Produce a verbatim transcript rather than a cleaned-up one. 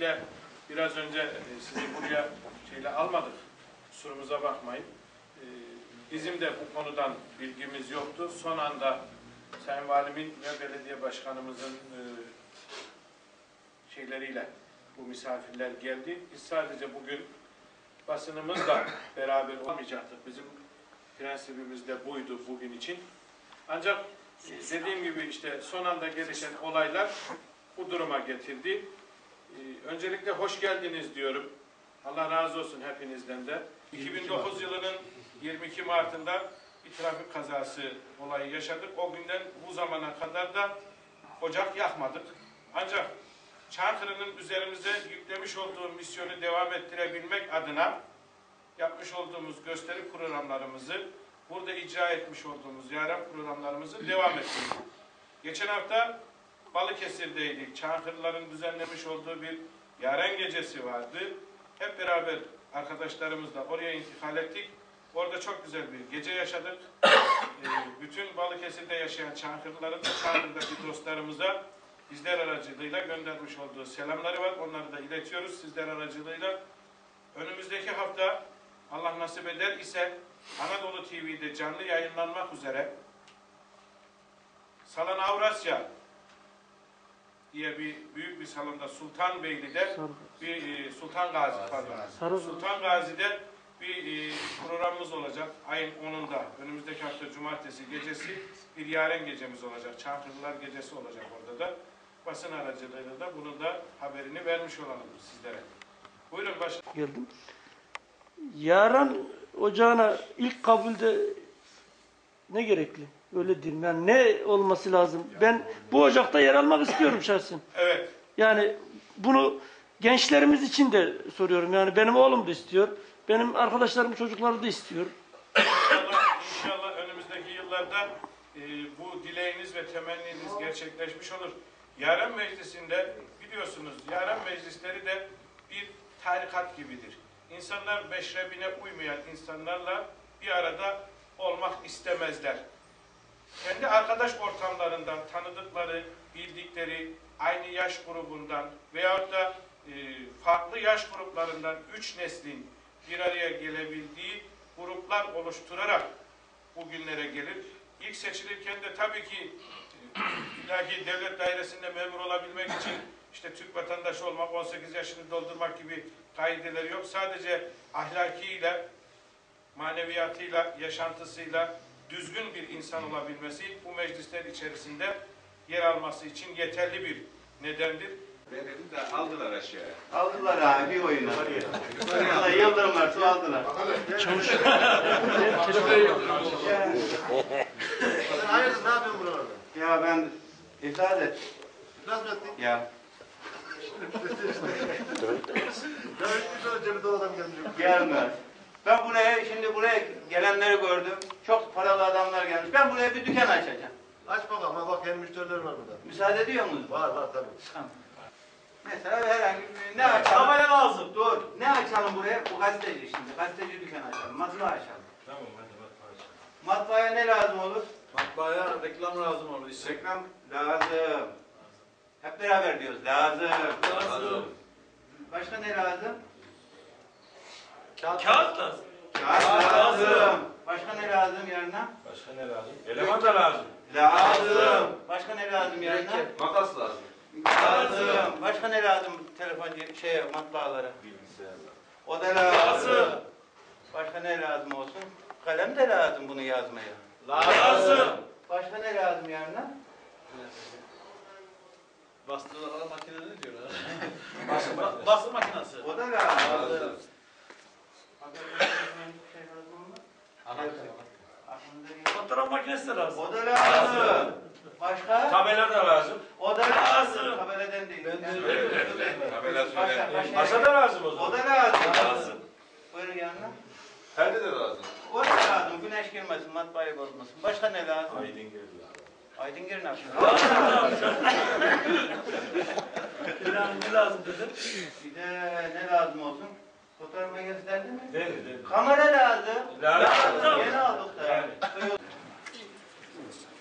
Öncelikle biraz önce sizi buraya şeyle almadık. Kusurumuza bakmayın. Bizim de bu konudan bilgimiz yoktu. Son anda Sayın Valimin ve Belediye Başkanımızın şeyleriyle bu misafirler geldi. Biz sadece bugün basınımızla beraber olmayacaktık. Bizim prensibimiz de buydu bugün için. Ancak dediğim gibi işte son anda gelişen olaylar bu duruma getirdi. Öncelikle hoş geldiniz diyorum. Allah razı olsun hepinizden de. iki bin dokuz yılının yirmi iki Mart'ında bir trafik kazası olayı yaşadık. O günden bu zamana kadar da ocak yakmadık. Ancak Çankırı'nın üzerimize yüklemiş olduğu misyonu devam ettirebilmek adına yapmış olduğumuz gösteri programlarımızı, burada icra etmiş olduğumuz yaran programlarımızı devam ettirdik. Geçen hafta Balıkesir'deydik. Çankırıların düzenlemiş olduğu bir yaren gecesi vardı. Hep beraber arkadaşlarımızla oraya intikal ettik. Orada çok güzel bir gece yaşadık. Ee, bütün Balıkesir'de yaşayan Çankırıların da Çankırı'daki dostlarımıza bizler aracılığıyla göndermiş olduğu selamları var. Onları da iletiyoruz sizler aracılığıyla. Önümüzdeki hafta Allah nasip eder ise Anadolu T V'de canlı yayınlanmak üzere Salon Avrasya diye bir büyük bir salonda Sultanbeyli'de bir Sultan Gazi pardon. Sultan Gazi'de bir programımız olacak. Ayın onunda önümüzdeki hafta cumartesi gecesi bir yaren gecemiz olacak. Çankırılar gecesi olacak orada da. Basın aracılığıyla da bunu da haberini vermiş olalım sizlere. Buyurun başkanım. Geldim. Yaren ocağına ilk kabulde ne gerekli? Öyle diyeyim. Yani ne olması lazım? Ben bu ocakta yer almak istiyorum şahsen. Evet. Yani bunu gençlerimiz için de soruyorum. Yani benim oğlum da istiyor. Benim arkadaşlarım, çocukları da istiyor. İnşallah, inşallah önümüzdeki yıllarda e, bu dileğiniz ve temenniniz gerçekleşmiş olur. Yaren Meclisi'nde biliyorsunuz yaren meclisleri de bir tarikat gibidir. İnsanlar meşrebine uymayan insanlarla bir arada olmak istemezler. Kendi arkadaş ortamlarından tanıdıkları, bildikleri, aynı yaş grubundan veyahut da e, farklı yaş gruplarından üç neslin bir araya gelebildiği gruplar oluşturarak bugünlere gelir. İlk seçilirken de tabii ki e, illaki devlet dairesinde memur olabilmek için işte Türk vatandaşı olmak, on sekiz yaşını doldurmak gibi kaideleri yok. Sadece ahlakiyle, maneviyatıyla, yaşantısıyla düzgün bir insan olabilmesi bu meclisler içerisinde yer alması için yeterli bir nedendir. Verelim de aldılar aşağıya. Aldılar abi bir oyuna. Oyuna yıldırım varsa aldılar. Çavuş. Sen hayırdır ne yapıyorsun burada? Ya ben iflas et. İflas mı ettin? Ya. Gelmez. Ben buraya şimdi buraya gelenleri gördüm. Çok paralı adamlar gelmiş. Ben buraya bir dükkan açacağım. Aç bakalım ama bak benim müşteriler var burada. Müsaade ediyor musunuz? Var var tabii. Tamam. Mesela herhangi bir ne açalım? Kamera lazım. Dur. Ne açalım buraya? Bu gazeteci şimdi. Gazeteci dükkan açalım. Matbaa açalım. Tamam hadi matbaa açalım. Matbaaya ne lazım olur? Matbaaya reklam lazım olur. İşte. Reklam lazım. Hep beraber diyoruz. Lazım. Lazım. Başka ne lazım? Kağıt, Kağıt lazım. Kağıt lazım. lazım. Başka ne lazım yarına? Başka ne lazım? Eleman da lazım. Lazım. Başka ne lazım yarına? Makas lazım. Lazım. Başka ne lazım telefoncu şeye matbaalara? Bilgisayar. O da lazım. Başka ne lazım olsun? Kalem de lazım bunu yazmaya. Lazım. Başka ne lazım yarına? Bastığı makine ne diyorlar? Basın makinesi. Basın makinesi. O da lazım. Lazım. Fotoğraf makinesi de lazım. O da lazım. Başka? Tabela da lazım. O da lazım. Tabeladan değil. Tabela Başka, söyle. başka. Masa da lazım o O zaman. da lazım. Lazım. Buyurun yanına. Perde de lazım. O da lazım. Güneş girmesin, matbaayı bozmasın. Başka ne lazım? Aydın girdi lazım. Aydıngir ne yapıyor? Ne lazım dedim? Bir de ne lazım olsun? Fotoğraf makinesi dendi mi? Dedi dedi. Kamera lazım. Lazım. Yeni aldık da. Yani.